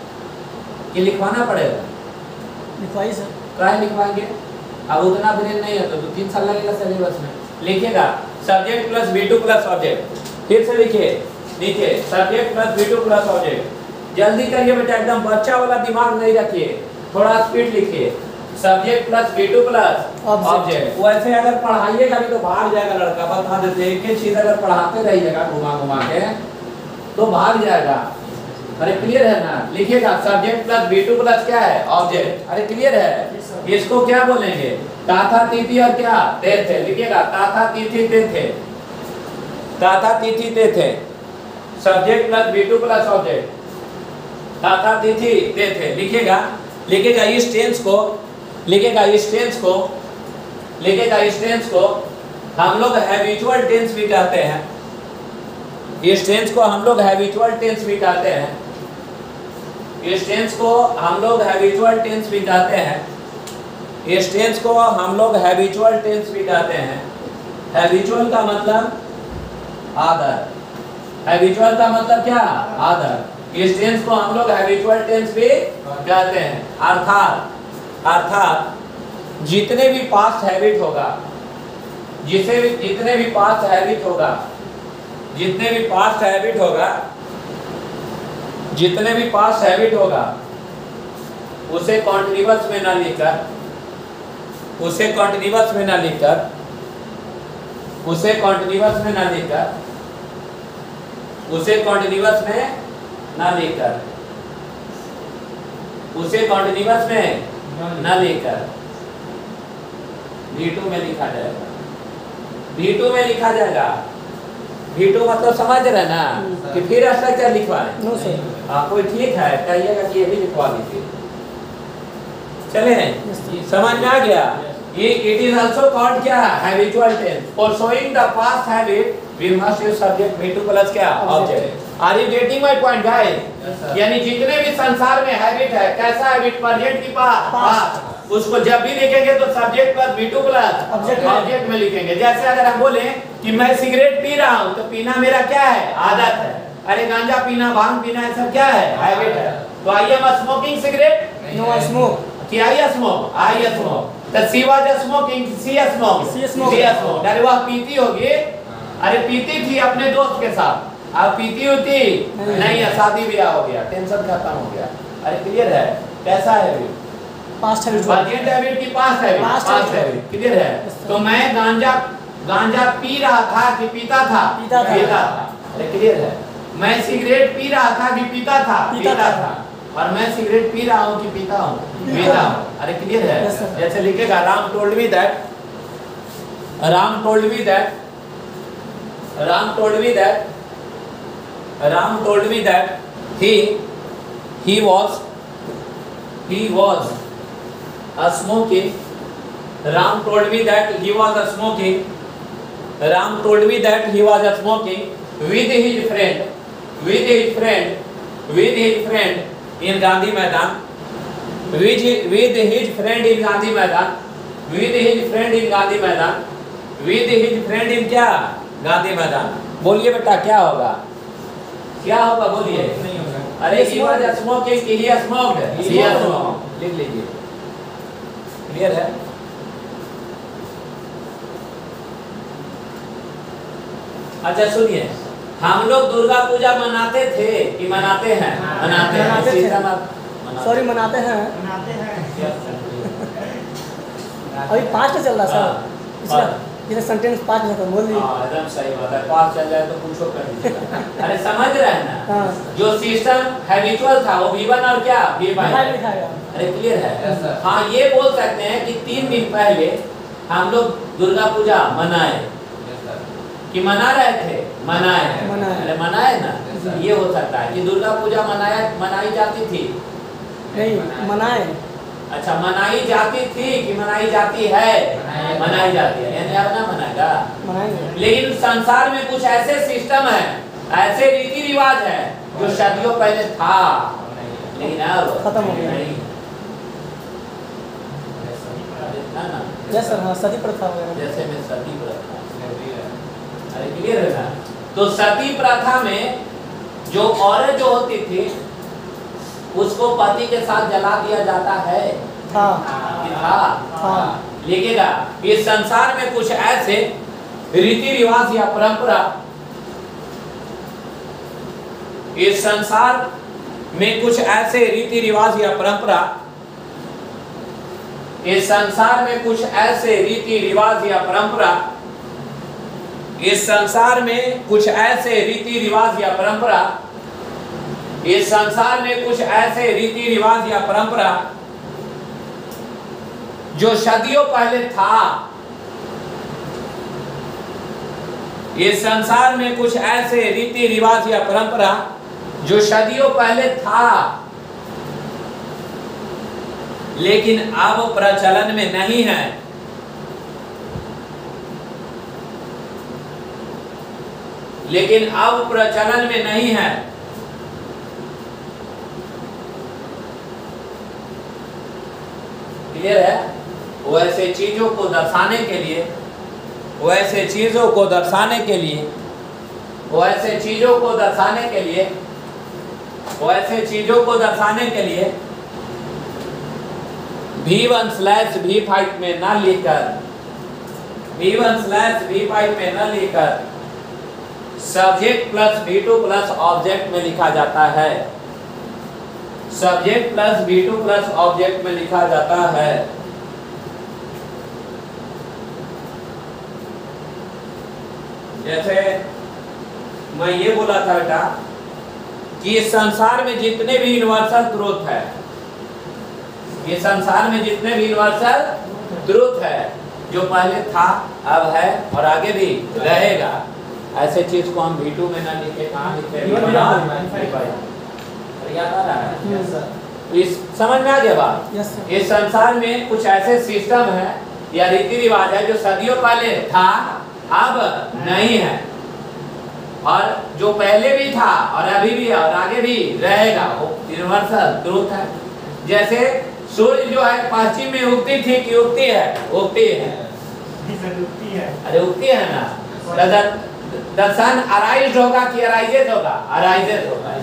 Speaker 1: ये लिखवाना पड़ेगा।
Speaker 2: लिखवाइए सर।
Speaker 1: क्या लिखवाएंगे? अब उतना ब्रेन नहीं है तो दो तीन साल लगेगा सिलेबस में। लिखिएगा subject plus V two plus object. फिर से लिखिए, लिखिए subject plus V two plus object. जल्दी करिए बेटा, एकदम बच्चा वाला दिमाग नहीं रखिए, थोड़ा स्पीड लिखिए। Subject plus V two plus object. वैसे अगर पढ़ाइएगा भी तो भाग जाएगा लड़का, बता देते एक ही चीज अगर पढ़ाते रहिएगा घुमा घुमा के तो भाग जाएगा। अरे क्लियर है ना? लिखिएगा subject plus V two plus क्या है? ऑब्जेक्ट। अरे क्लियर है? इसको क्या बोलेंगे? ताथा तिथि और क्या ते थे। लिखिएगा ताथा तिथि ते थे, ताथा तिथि ते थे। Subject plus V two plus object, ताथा तिथि ते थे। लिखिएगा, लिखिएगा इस टेंस को, लिखिएगा इस टेंस को, लिखिएगा इस टेंस को हम लोग हैबिचुअल टेंस भी कहते हैं। इस टेंस को हम लोग हैबिचुअल टेंस भी कहते हैं। इस टेंस को हम लोग हैबिचुअल टेंस भी कहते हैं। इस टेंस को हम लोग हैबिचुअल टेंस भी कहते हैं। हैबिचुअल का मतलब आदत। हैबिचुअल का मतलब क्या? आदत। इस टेंस को हम लोग हैबिचुअल टेंस भी कहते हैं। अर्थात अर्थात जितने भी पास्ट हैबिट होगा, जिसे भी जितने भी पास्ट हैबिट होगा जितने भी पास्ट हैबिट होगा जितने भी पास्ट हैबिट होगा उसे कॉन्टिन्यूअस में ना लिखकर उसे कॉन्टिन्यूअस में ना लिखकर उसे कॉन्टिन्यूअस में ना लिखकर उसे कॉन्टिन्यूअस में ना लिखकर उसे कॉन्टिन्यूअस में ना लिखकर वी टू में लिखा जाएगा। वी टू में लिखा जाएगा। वी टू मतलब समझ रहे ना कि फिर स्ट्रक्चर लिखवा रहे।
Speaker 2: No sir.
Speaker 1: हाँ कोई ठीक है कहिएगा कि ये भी लिखवा दीजिए। चले समझ में आ गया। ये इट इज आल्सो कॉल्ड क्या habitual tense. For showing the past habit we must use subject V two plus क्या object. Are you getting my point guys? यानी जितने भी संसार में हैबिट है कैसा हैबिट प्रेजेंट की पास्ट उसको जब भी लिखेंगे तो subject plus V two plus object में लिखेंगे। जैसे अगर हम बोले कि मैं सिगरेट पी रहा हूँ तो पीना मेरा क्या है आदत है। अरे गांजा पीना भांग पीना ये सब क्या है हैबिट है। तो I am smoking cigarette
Speaker 2: no I smoke
Speaker 1: कि आई स्मोक आई स्मोक तो she was smoking she smoke
Speaker 2: she smoke
Speaker 1: she smoke. अरे वह पीती होगी। अरे पीती थी अपने दोस्त के साथ अब पीती होती नहीं है शादी ब्याह हो गया टेंशन खत्म हो गया। अरे क्लियर है कैसा है
Speaker 2: पास्ट हैबिट
Speaker 1: प्रेजेंट हैबिट की past habit past habit clear है। तो मैं गांजा गांजा पी रहा था कि पीता था
Speaker 2: पीता था।
Speaker 1: पीता था। अरे क्लियर है। मैं सिगरेट पी रहा था कि पीता था
Speaker 2: पीता
Speaker 1: पीता
Speaker 2: था।
Speaker 1: था और मैं सिगरेट पी रहा हूँ कि पीता हूँ पीता हूँ। अरे क्लियर है।
Speaker 2: Yes, sir.
Speaker 1: जैसे लिखेगा Ram told me that Ram told me that Ram told me that Ram told me that he he was he was a smoking. Ram told me that he was a smoking. Ram told me that he was a smoking with his friend with his friend with his friend in Gandhi Maidan with his, with his friend in Gandhi Maidan with his friend in Gandhi Maidan with his friend in क्या गांधी मैदान। बोलिए बेटा क्या होगा क्या होगा बोलिए।
Speaker 3: नहीं होगा।
Speaker 1: अरे he was a smoking कि he smoked he smoked लिख लीजिए। क्लियर है। अच्छा सुनिए हम लोग दुर्गा पूजा मनाते थे कि मनाते हैं मनाते हैं
Speaker 2: मनाते थे।
Speaker 1: मनाते
Speaker 2: सॉरी मनाते हैं
Speaker 3: बनाते हैं।
Speaker 2: अभी पास्ट चल रहा
Speaker 1: हाँ,
Speaker 2: सर इसका
Speaker 1: हाँ।
Speaker 2: ये सेंटेंस पास्ट में था बोल दिए।
Speaker 1: हाँ एकदम सही बात है। पास चल जाए तो पूछो कर दीजिएगा। अरे समझ रहे हैं ना
Speaker 2: हाँ
Speaker 1: जो सिस्टम हैबिचुअल था वो वी वन और क्या वी
Speaker 2: भाई
Speaker 1: फाइव।
Speaker 2: लिखाएगा।
Speaker 1: अरे क्लियर है।
Speaker 3: Yes, sir.
Speaker 1: हाँ ये बोल सकते हैं कि तीन दिन पहले हम लोग दुर्गा पूजा मनाए कि मना रहे थे मनाए
Speaker 2: मनाए।
Speaker 1: अरे मनाए ना।
Speaker 3: Yes, sir.
Speaker 1: ये हो सकता है कि दुर्गा पूजा मनाया मनाई जाती थी।
Speaker 2: नहीं मनाए
Speaker 1: अच्छा मनाई जाती थी कि मनाई जाती है
Speaker 3: मनाई-
Speaker 1: मनाई जाती है यानी अब ना मनाएगा।
Speaker 2: मनाएंगे।
Speaker 1: लेकिन संसार में कुछ ऐसे सिस्टम है ऐसे रीति रिवाज है जो सदियों पहले था लेकिन अब
Speaker 2: खत्म हो गया।
Speaker 1: नहीं। ना ना
Speaker 2: यस सर हाँ सती प्रथा वगैरह।
Speaker 1: जैसे में सती प्रथा। अरे क्लियर है ना। तो सती प्रथा में जो औरत जो होती थी उसको पति के साथ जला दिया जाता है
Speaker 2: था
Speaker 1: कि था
Speaker 2: था
Speaker 1: लिखेगा। इस संसार में कुछ ऐसे रीति रिवाज या परंपरा इस संसार में कुछ ऐसे रीति रिवाज या परंपरा इस संसार में कुछ ऐसे रीति रिवाज या परंपरा इस संसार में कुछ ऐसे रीति रिवाज या परंपरा इस संसार में कुछ ऐसे रीति रिवाज या परंपरा जो सदियों पहले था। इस संसार में कुछ ऐसे रीति रिवाज या परंपरा जो सदियों पहले था लेकिन अब प्रचलन में नहीं है। लेकिन अब प्रचलन में नहीं है। क्लियर है। वो ऐसे चीजों को दर्शाने के लिए वो ऐसे चीजों को दर्शाने के लिए वो ऐसे चीजों को दर्शाने के लिए वो ऐसे चीजों को दर्शाने के लिए भी वन स्लैश भी फाइव में ना लिखकर भी वन स्लैश भी फाइव में न लिखकर subject plus V two plus object में लिखा जाता है। Subject plus V two plus object में लिखा जाता है। जैसे मैं ये बोला था बेटा कि इस संसार में जितने भी यूनिवर्सल ट्रूथ है, ये संसार में जितने भी यूनिवर्सल ट्रूथ है, जो पहले था, अब है और आगे भी रहेगा, ऐसे चीज को हम वी टू में ना लिखे, कहाँ लिखे? याद आ रहा है? इस समझ में आ गया बात? इस संसार में कुछ ऐसे सिस्टम है या रीति रिवाज है जो सदियों पहले था, अब नहीं है, और जो पहले भी था और अभी भी है और आगे भी रहेगा, वो यूनिवर्सल ट्रूथ है। जैसे सूर्य जो है पश्चिम में उगती थी कि उगती है? उगती है। अरे उगती है ना। द सन अराइज्ड होगा कि अराइजेज होगा? अराइजेज होगा।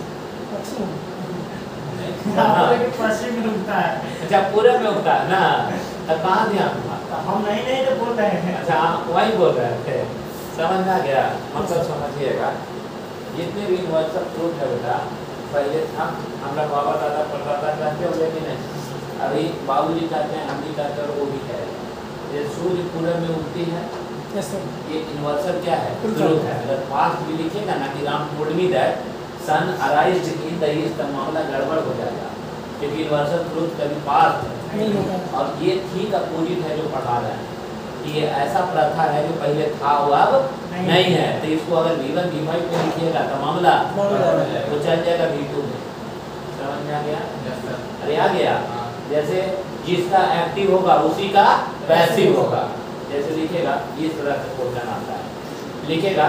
Speaker 3: पश्चिम में उगता है।
Speaker 1: अच्छा पूरब में उगता है ना, तो कहाँ ध्यान?
Speaker 3: हम नहीं नहीं तो बोल रहे हैं।
Speaker 1: अच्छा वही बोल रहे थे, समझ में आ गया? मतलब समझिएगा, जितने भी यूनिवर्सल ट्रूथ है बेटा, पहले था, हम लोग बाबा दादा परदादा कहते हो, लेकिन अभी बाबूजी कहते हैं, हम भी कहते हैं, वो भी कह रहे हैं। ये सूर्य पूरब में उगती है, ये यूनिवर्सल क्या है? ट्रूथ है। अगर पास्ट भी लिखेगा ना कि Ram told me that sun arised in the east, तो मामला गड़बड़ हो जाएगा, क्योंकि यूनिवर्सल ट्रूथ कभी पास्ट है और ये ठीक अपोजिट है जो पढ़ा रहे हैं कि ये ऐसा प्रथा है जो पहले था वो अब नहीं, नहीं है। तो इसको अगर वी वन वी फाइव पे लिखिएगा तो मामला तो चल जाएगा वी टू में। समझ में आ गया? अरे आ गया। जैसे जिसका एक्टिव होगा उसी का पैसिव होगा। जैसे लिखेगा, इस तरह से क्वेश्चन आता है, लिखेगा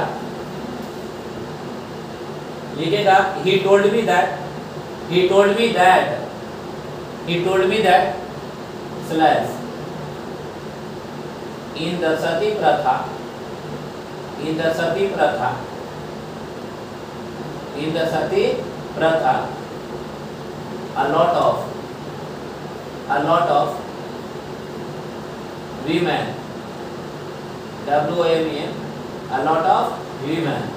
Speaker 1: लिखेगा he told me that he told me that he told me that slash in the sati pratha in the sati pratha in the sati pratha a lot of a lot of women, W O M E N, a lot of women,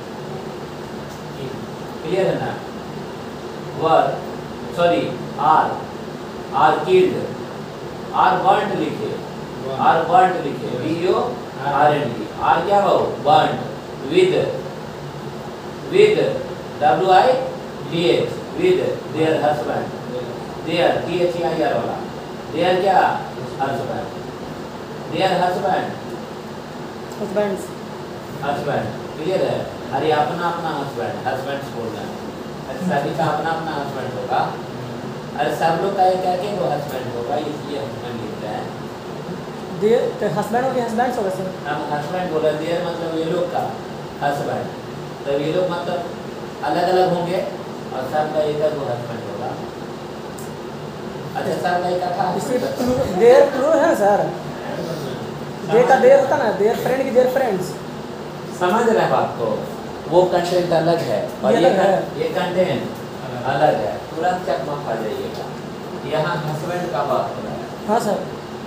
Speaker 1: clear है ना? Were sorry are are killed, are burned लिखे, are burned लिखे, B O R N D, are क्या हो? Burned, with with W I D H, with their husband, their T H I R वाला, their क्या? Husband, their husband,
Speaker 2: husbands,
Speaker 1: husband, clear है? अरे अपना अपना हस्बैंड, हस्बैंड्स बोल रहे हैं, सभी का अपना अपना हस्बैंड होगा। अरे सब लोग का एक एक हस्बैंड होगा, इसलिए हस्बैंड लिख रहे हैं।
Speaker 2: देयर तो हस्बैंड हो के हस्बैंड्स होगा सर।
Speaker 1: हम हस्बैंड बोल रहे हैं, देयर मतलब ये लोग का हस्बैंड, तो ये लोग मतलब अलग अलग होंगे और सब का एक एक हस्बैंड होगा। अच्छा सब का एक था
Speaker 2: इसमें देयर ट्रू है सर, दे का देयर होता ना, देयर फ्रेंड की देयर फ्रेंड्स,
Speaker 1: समझ रहे हैं बात को? वो कंटेंट अलग है और ये
Speaker 2: है।
Speaker 1: ये कंटेंट अलग है, तुरंत चकमा खा जाइएगा। यहाँ हस्बैंड का बात हो रहा है।
Speaker 2: हाँ सर,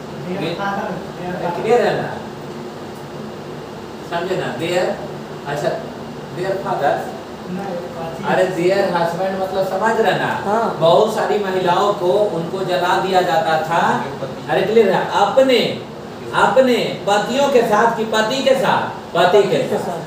Speaker 1: क्लियर है ना? समझे ना? देयर, अच्छा देयर फादर, अरे देयर हस्बैंड मतलब समझ रहे ना?
Speaker 2: हाँ।
Speaker 1: बहुत सारी महिलाओं को उनको जला दिया जाता था। अरे क्लियर है? अपने अपने पतियों के साथ कि पति के साथ? पति के साथ।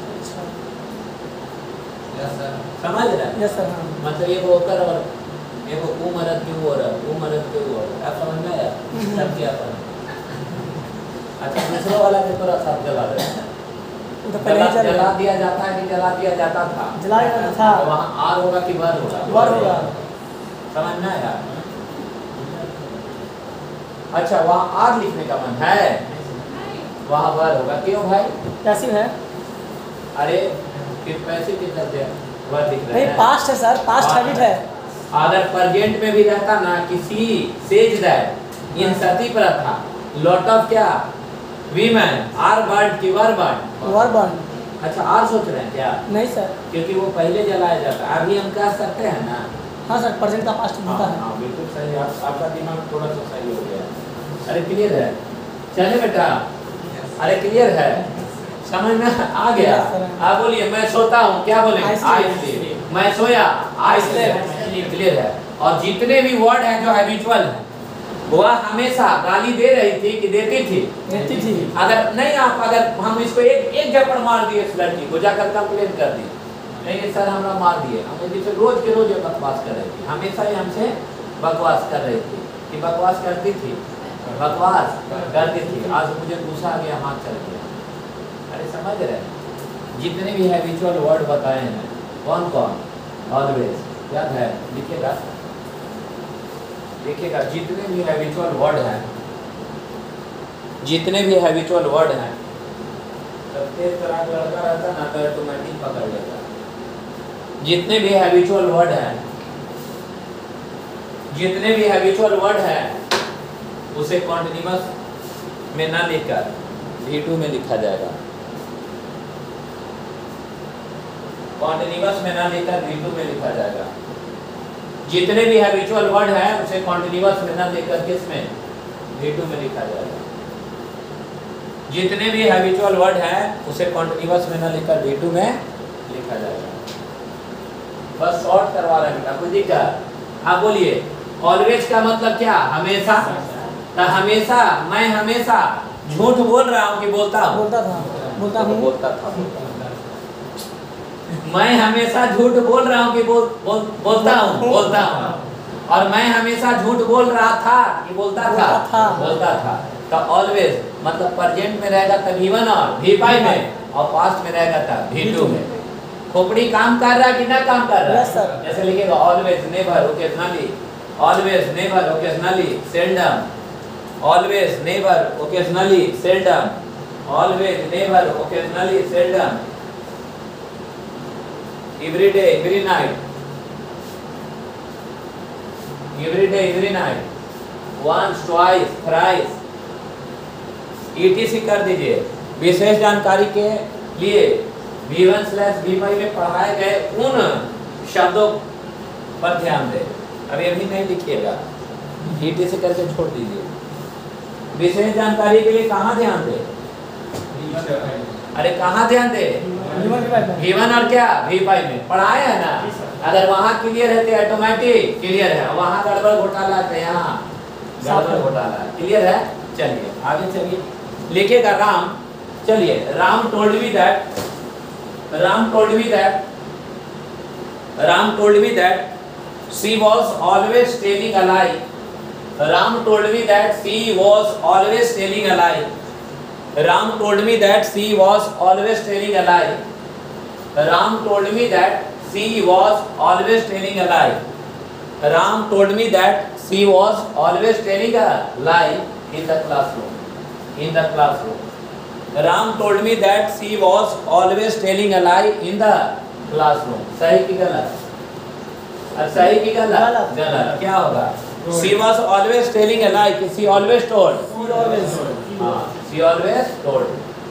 Speaker 1: समझ रहे?
Speaker 2: Yes sir. हाँ
Speaker 1: मतलब एक होकर और एक वो मरद क्यों हो रहा है, वो मरद क्यों हो रहा है, आप समझ में आया? सब क्या पर अच्छा दूसरा वाला के थोड़ा सा जला दे, जला, जला दिया जाता है कि जला दिया जाता था?
Speaker 2: जलाया जाता था।
Speaker 1: तो वहाँ आर होगा कि वर होगा?
Speaker 2: वर होगा।
Speaker 1: समझ में आया? अच्छा वहाँ आर लिखने का मन है, वहाँ वर होगा। क्यों भाई?
Speaker 2: पैसिव है।
Speaker 1: अरे फिर पैसिव कितना है? वर दिख रहा
Speaker 2: नहीं
Speaker 1: है।
Speaker 2: पास्ट है सर, पास्ट हैबिट है।
Speaker 1: अगर प्रेजेंट में भी रहता ना, किसी says that in sati pratha lot of क्या वीमेन आर बर्न्ड की वर बर्न्ड,
Speaker 2: वर बर्न्ड।
Speaker 1: अच्छा आर सोच रहे हैं क्या?
Speaker 2: नहीं सर,
Speaker 1: क्योंकि वो पहले जलाया जाता है, अभी हम कह सकते हैं ना?
Speaker 2: हाँ सर, प्रेजेंट का पास्ट होता है।
Speaker 1: हाँ बिल्कुल सही, आप, आपका दिमाग थोड़ा सा सही हो गया। अरे क्लियर है? चले बेटा, अरे क्लियर है? समझ में आ गया? आप बोलिए मैं सोता हूँ, क्या बोले? I sleep. मैं सोया, आई स्लीप। क्लियर है? और जितने भी वर्ड हैं जो हैबिचुअल है, वह हमेशा गाली दे रही थी कि देती थी?
Speaker 2: देती थी।
Speaker 1: अगर नहीं, आप अगर हम इसको एक एक झपड़ मार दिए इस लड़की को, जाकर कंप्लेन कर दी, नहीं सर हमरा मार दिए, हमें जिसे रोज के रोज बकवास कर रही थी, हमेशा ही हमसे बकवास कर रही थी कि बकवास करती थी, बकवास करती थी। आज मुझे गुस्सा आ गया, हाथ चल गया। अरे समझ रहे हैं? जितने भी हैबिचुअल वर्ड बताए हैं, कौन कौन? ऑलवेज याद है? लिखिएगा, देखिएगा जितने भी हैबिचुअल वर्ड हैं, जितने भी हैबिचुअल वर्ड हैं, सब तेज तरह का लड़का रहता ना तो ऑटोमेटिक पकड़ लेता। जितने भी हैबिचुअल वर्ड हैं, जितने भी हैबिचुअल वर्ड हैं, उसे कॉन्टिन्यूअस में ना लिखकर वी टू में लिखा जाएगा। कॉन्टिन्यूअस में ना लिखकर वी टू में लिखा जाएगा। जितने भी हैबिचुअल वर्ड हैं उसे कॉन्टिन्यूअस में ना लेकर किस में? वी टू में लिखा जाएगा। जितने भी हैबिचुअल वर्ड हैं उसे कॉन्टिन्यूअस में ना लिखकर वी टू में लिखा जाएगा। बस शॉर्ट करवा रहे हैं, आपको दिखा? आप बोलिए ऑलवेज का मतलब क्या? हमेशा। तो हमेशा, मैं हमेशा झूठ बोल रहा हूँ कि बोलता हूँ?
Speaker 2: बोलता था, बोलता हूँ,
Speaker 1: बोलता था। मैं हमेशा झूठ बोल रहा हूँ कि बोल, बोल बोलता हूँ? बोलता हूँ। और मैं हमेशा झूठ बोल रहा था कि बोलता था?
Speaker 2: था।
Speaker 1: बोलता था। तो ऑलवेज मतलब प्रेजेंट में रहेगा तब वी वन और वी फाइव में, और पास्ट में रहेगा तब वी टू में। खोपड़ी काम कर रहा है कि ना काम कर रहा है?
Speaker 2: yes, sir.
Speaker 1: जैसे लिखेगा always, never, occasionally, always, never, occasionally, seldom, always, never, occasionally, seldom, always, never, occasionally, seldom, every day, every night, every day, every night, once, twice, thrice, ETC कर दीजिए। विशेष जानकारी के लिए V one slash V five में पढ़ाए गए उन शब्दों पर ध्यान दें। अभी अभी नहीं लिखिएगा, ईटीसी करके छोड़ दीजिए। विशेष जानकारी के लिए कहाँ ध्यान दें? अरे कहाँ ध्यान दें? वी वन और क्या? वी फाइव में पढ़ाया है ना। अगर वहाँ क्लियर है तो ऑटोमेटिक क्लियर है, वहाँ गड़बड़ घोटाला है, यहाँ गड़बड़ घोटाला है। क्लियर है? चलिए आगे चलिए, लिखेगा राम। चलिए, Ram told me that, Ram told me that, Ram told me that she was always telling a lie. Ram told me that she was always telling a lie. Ram told me that she was always telling a lie. Ram told me that she was always telling a lie. Ram told me that she was always telling a lie in the classroom. In the classroom. Ram told me that she was always telling a lie in the classroom. सही की गलत? और सही की गलत? गलत। क्या होगा? She was always telling a lie. She always told.
Speaker 2: She always.
Speaker 1: हाँ, she always told.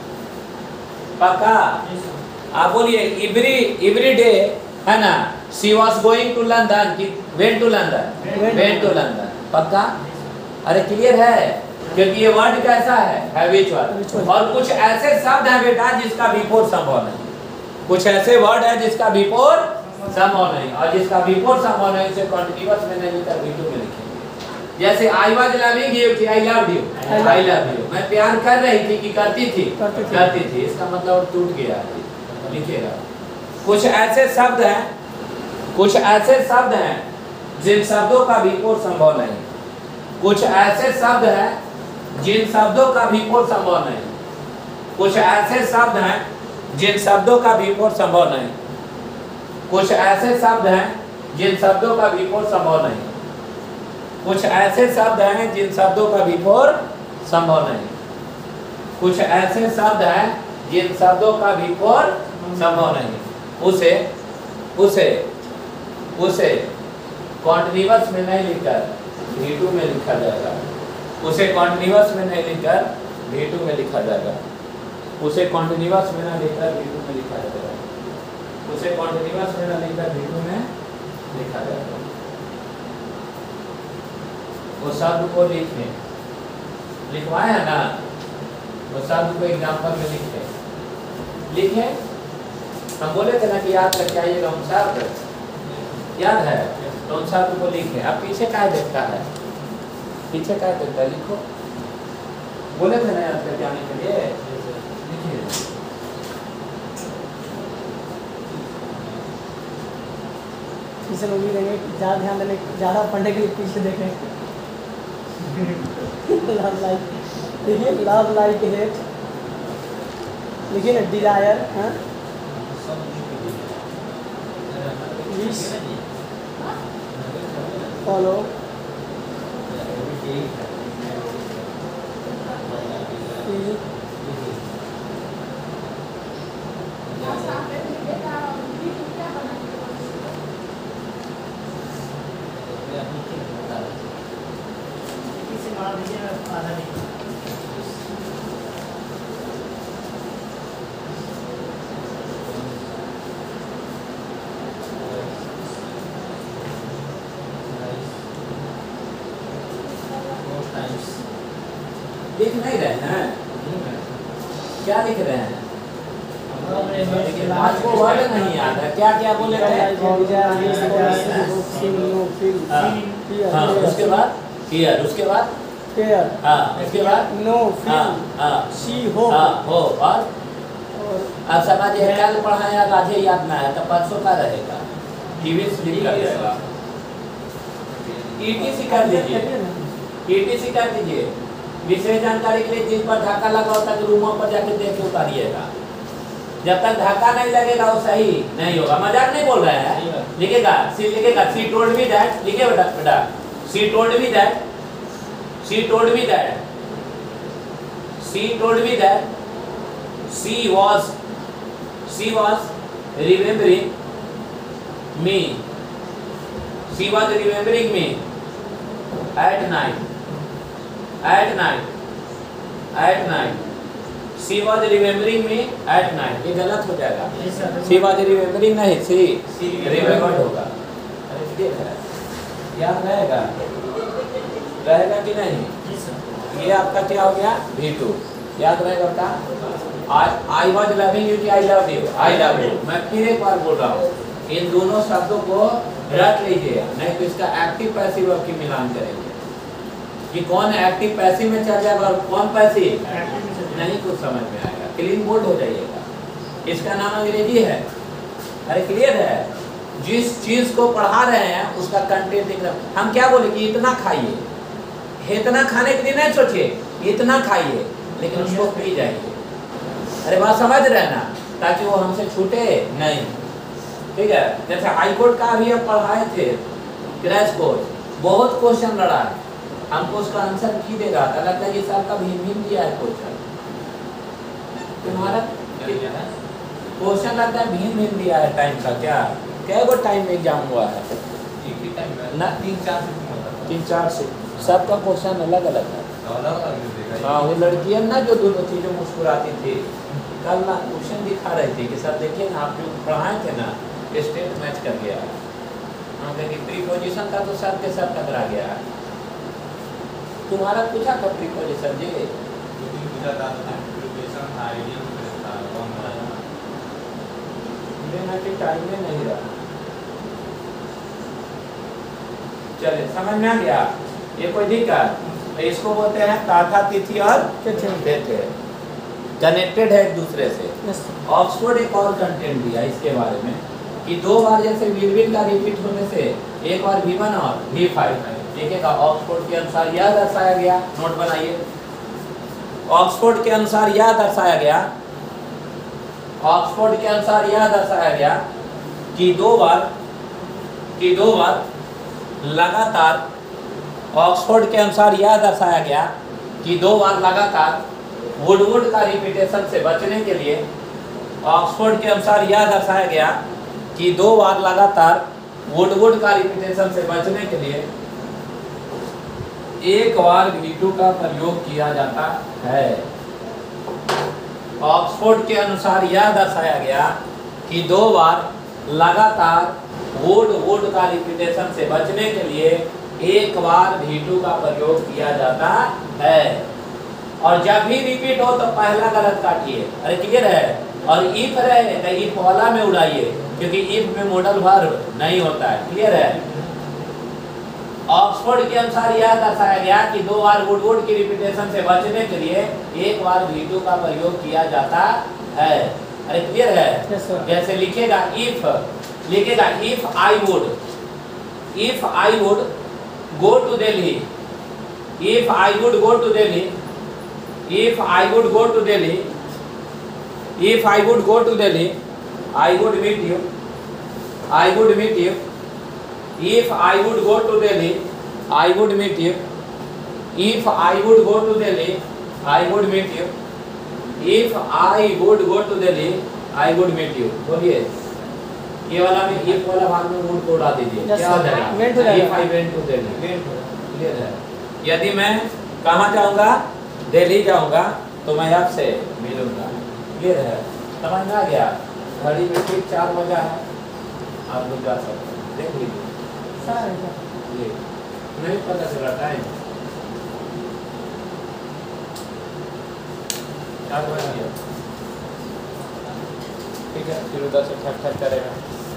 Speaker 1: पक्का? आप बोलिए every every day है ना? She was going to London. Went to London. Went to London. पक्का? अरे क्लियर है? क्योंकि ये वर्ड कैसा है? हैबिचुअल। और कुछ ऐसे शब्द हैं बेटा जिसका बिफोर संभव नहीं। कुछ ऐसे वर्ड है जिसका बिफोर संभव नहीं, और जिसका बिफोर संभव नहीं उसे कंटिन्यूअस में नहीं लिखकर वी टू में लिखेंगे। जैसे आई वाज लविंग यू थी, I loved you, I love you. मैं प्यार कर रही थी कि करती थी?
Speaker 2: करती थी।
Speaker 1: करती थी। इसका मतलब टूट गया। लिखिएगा, कुछ ऐसे शब्द हैं, कुछ ऐसे शब्द हैं जिन शब्दों का बिफोर संभव नहीं। कुछ ऐसे शब्द हैं जिन शब्दों का बिफोर संभव नहीं। कुछ ऐसे शब्द हैं जिन शब्दों का बिफोर संभव नहीं। कुछ ऐसे शब्द हैं जिन शब्दों का बिफोर संभव नहीं। कुछ ऐसे शब्द हैं जिन शब्दों का बिफोर संभव नहीं। कुछ ऐसे शब्द हैं जिन शब्दों का बिफोर संभव नहीं। उसे उसे उसे कॉन्टिन्यूअस में नहीं लिखकर वी टू में लिखा जाएगा। उसे कॉन्टिन्यूअस में नहीं लिखकर वी टू में लिखा जाएगा। उसे कॉन्टिन्यूअस में ना लिखकर वी टू में लिखा जाएगा। उसे कॉन्टिन्यूअस में ना लिखकर वी टू में लिखा जाएगा। वो शब्द को लिखें, लिखवाए है ना? वो शब्द को एग्जाम्पल में लिखें। लिखे, हम बोले थे ना कि याद करके आइएगा अनुसार, याद है तो अनुसार को लिखे। अब पीछे क्या देखता है, पीछे क्या देखता है लिखो, बोले थे ना याद करके आने के लिए, लिखिए।
Speaker 2: इसे लोग भी देंगे ज़्यादा ध्यान देने, ज़्यादा पढ़ने के लिए पीछे देखें। लव लाइक, देखिए लव लाइक हेट, लिखिए ना डिजायर, हाँ विश, फॉलो, फील,
Speaker 3: किसी मार दीजिए, मैं आधा नहीं।
Speaker 1: लिख नहीं रहे हैं, क्या लिख रहे हैं? आपको वर्ड नहीं याद है, क्या क्या बोले थे? हाँ, उसके बाद हियर, उसके बाद
Speaker 2: केयर,
Speaker 1: हाँ, उसके बाद
Speaker 2: नो,
Speaker 1: हाँ
Speaker 2: फील,
Speaker 1: हाँ
Speaker 2: शी, हो,
Speaker 1: हाँ हो, और
Speaker 2: और
Speaker 1: अब समझिए कल पढ़ाया आज याद ना है तो परसों का रहेगा, टीवी स्लिप कर जाएगा। ईटीसी कर दीजिए, ईटीसी कर दीजिए, विशेष जानकारी के लिए जिस पर धक्का लगा होता है रूमों पर जाके देख के उतारिएगा। जब तक धक्का नहीं लगेगा वो सही नहीं होगा। मजाक नहीं बोल रहे हैं, लिखेगा सी, लिखेगा सी टोल्ड मी दैट, लिखे बेटा बेटा she told me that, she told me that, she told me that she was, she was remembering me, she was remembering me at night, at night, at night, she was remembering me at night, ये गलत हो जाएगा, सी was remembering नहीं, सी remembered होगा। अरे ठीक है, याद रहेगा, रहेगा कि नहीं? ये आपका क्या हो गया वी टू, याद रहेगा बेटा। आई वाज लविंग यू कि I love you, I love you. मैं फिर एक बार बोल रहा हूँ, इन दोनों शब्दों को रट लीजिए, नहीं तो इसका एक्टिव पैसिव वर्ब की मिलान करेंगे कि कौन एक्टिव पैसिव में चल जाएगा और कौन पैसिव नहीं, कुछ समझ में आएगा। क्लीन बोल्ड हो जाइएगा, इसका नाम अंग्रेजी है। अरे क्लियर है, जिस चीज को पढ़ा रहे हैं उसका कंटेंट दिख रहा है। हम क्या बोले कि इतना खाइए, इतना खाने के लिए नहीं सोचिए, इतना खाइए लेकिन उसको पी जाइए। अरे बात समझ रहे ना, ताकि वो हमसे छूटे नहीं, ठीक है। जैसे हाई कोर्ट का अभी हम पढ़ाए थे क्रैश कोर्स, बहुत क्वेश्चन लड़ा है, हमको उसका आंसर की देगा, लगता है कि सर का भीम भीम दिया है क्वेश्चन, तुम्हारा क्वेश्चन लगता है भीम भीम दिया है। टाइम का क्या क्या वो टाइम एग्जाम हुआ है ना, तीन चार तीन चार से सबका क्वेश्चन अलग अलग है। हाँ, वो लड़की है ना जो दोनों थी जो मुस्कुराती थी, कल ना क्वेश्चन दिखा रही थी कि सर देखिए ना आप जो पढ़ाए थे ना स्टेट मैच कर गया है। हम कहें कि प्रीपोजिशन था तो सर के सर टकरा गया है। तुम्हारा पूछा था प्रीपोजिशन जी, लेना के टाइम में नहीं रहा। चलिए समझ में आ गया, ये कोई दिक्कत तो इसको बोलते हैं ताथा तिथि और तिथि, कनेक्टेड है एक दूसरे से। ऑक्सफोर्ड एक और कंटेंट दिया इसके बारे में कि दो बार जैसे विल विल का रिपीट होने से एक बार वी वन और वी फाइव लिखेगा। ऑक्सफोर्ड के अनुसार यह दर्शाया गया, नोट बनाइए, ऑक्सफोर्ड के अनुसार यह दर्शाया गया, ऑक्सफोर्ड के अनुसार यह दर्शाया गया कि दो बार कि दो बार लगातार, ऑक्सफोर्ड के अनुसार यह दर्शाया गया कि दो बार लगातार वुडवुड का रिपीटेशन से बचने के लिए, ऑक्सफोर्ड के अनुसार यह दर्शाया गया कि दो बार लगातार वुडवुड का रिपीटेशन से बचने के लिए एक बार वी टू का प्रयोग किया जाता है। ऑक्सफोर्ड के अनुसार यह दर्शाया गया कि दो बार लगातार वुड वुड का रिपीटेशन से बचने के लिए एक बार वी टू का प्रयोग किया जाता है। और जब भी रिपीट हो तो पहला गलत काटिए। अरे क्लियर है, और इफ रहे तो इफ वाला में उड़ाइए, क्योंकि इफ में मॉडल वर्ब नहीं होता है। क्लियर है? ऑक्सफोर्ड के अनुसार यह दर्शाया गया कि दो बार वुड वुड की रिपीटेशन से बचने के लिए एक बार वी टू का प्रयोग किया जाता है। अरे क्लियर है?
Speaker 2: Yes, sir.
Speaker 1: जैसे लिखेगा इफ, लिखेगा if I would, if I would go to Delhi, if I would go to Delhi, if I would go to Delhi, if I would go to Delhi, I would meet you, I would meet you, if I would go to Delhi, I would meet you, if I would go to Delhi, I would meet you, if I would go to Delhi, I would meet you। बोलिए, ये वाला में if वाला भाग में would को उड़ा दीजिए,
Speaker 2: Yes,
Speaker 1: क्या हो
Speaker 2: sir.
Speaker 1: जाएगा?
Speaker 2: Went हो जाएगा।
Speaker 1: If I went to Delhi, clear है? यदि मैं कहाँ जाऊँगा? दिल्ली जाऊँगा तो मैं आपसे मिलूँगा। क्लियर है? समझ में आ गया? घड़ी में ठीक चार बजा है, आप लोग जा सकते हैं, देख लीजिए। ये नहीं पता चला टाइम चार बज गया। ठीक है, फिर उधर से ठक ठक करेगा।